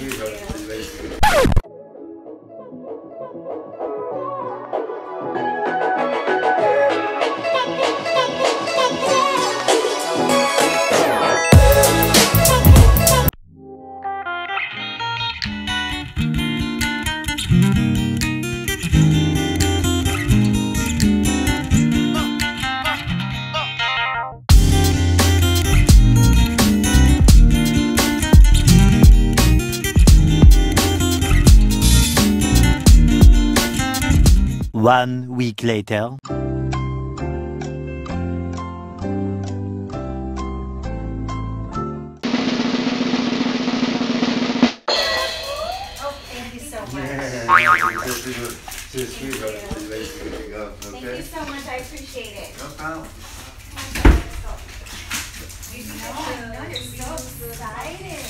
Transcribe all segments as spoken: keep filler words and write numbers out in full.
One week later. Thank you so much. I appreciate it. No problem. No, you're so excited.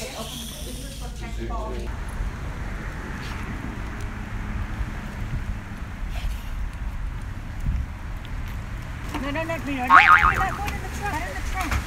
No, no, no, no, no, no, no, no, go in the trunk, in the trunk.